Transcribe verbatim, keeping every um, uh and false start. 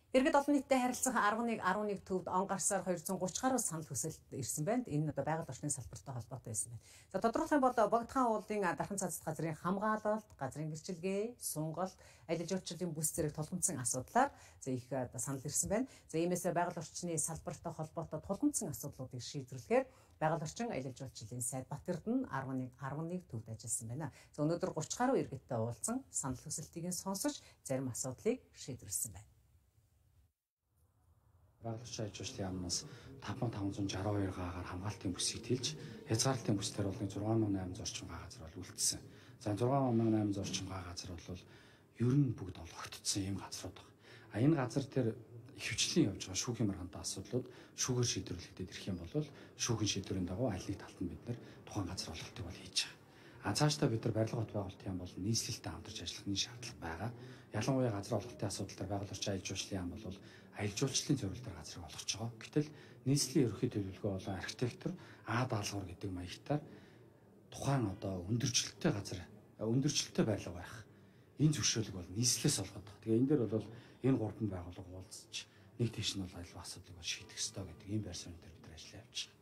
Иргэд олон нийтэд харилцах арван нэг арван нэг төвд он гарсаар двести thirty гаруй санал хүсэлт ирсэн байна. Энэ одоо байгаль орчны салбартай холбоотой байсан байна. За тодорхойлох юм бол Богдхан уулын дархан цацад газрын хамгаалалт, газрын гэрчилгээ, сунгалт, аялал жуулчлалын бүс зэрэг тулгымдсан асуудлаар за их санал ирсэн байна. За иймээс байгаль орчны салбартай холбоотой тулгымдсан асуудлуудыг шийдвэрлэхээр байгаль орчин аялал жуулчлалын сайд Батэрд нь арван нэг төвд ажилласан байна. За өнөөдөр thirty гаруй иргэдтэй уулзсан санал хүсэлтийг сонсож зарим асуудлыг шийдвэрлсэн байна. Байгаль орчин аялал жуулчлалын яамнаас five thousand five hundred sixty-two гаагаар хамгаалтын бүсийг тэлж хязгаарлалтын бүсээр бол six thousand eight hundred орчим га газар бол үлдсэн. За six thousand eight hundred орчим га газар бол ер нь бүгд олгогдсон юм газрууд байна. А энэ газар дээр хөвчлэн явж байгаа шүүхийн маргаантай асуудлууд шүүгээр шийдвэрлэгдээд ирэх юм бол шүүхийн шийдвэрийн дагуу аль нэг талд нь бид нэр тухайн газар олголтыг бол хийж байгаа. А цаашдаа бид нар барилга бот байгуулалтын яам бол нийслэлтэй хамтарч ажиллах нэг шаардлага байгаа. Ялангуяа газар олголтын асуудал дээр байгаль орчин аялал жуулчлалын яам бол аялал жуулчлалын зорилгоор газрыг олгож байгаа. Гэтэл нийслэлийн ерөнхий төлөвлөгөө болон архитектор А даалгавар гэдэг маягтаар тухайн одоо өндөрчлөлттэй газар өндөрчлөлттэй байрлал байх. Энэ зөвшөөрлөг бол нийслэлээс олгоод байгаа. Тэгээ энэ дээр бол энэ гурван байгууллага уулзч нэг тийш нь бол аливаа асуудлыг шийдэх ёстой гэдэг ийм байр суурь дээр бид нар ажиллаж явж байгаа.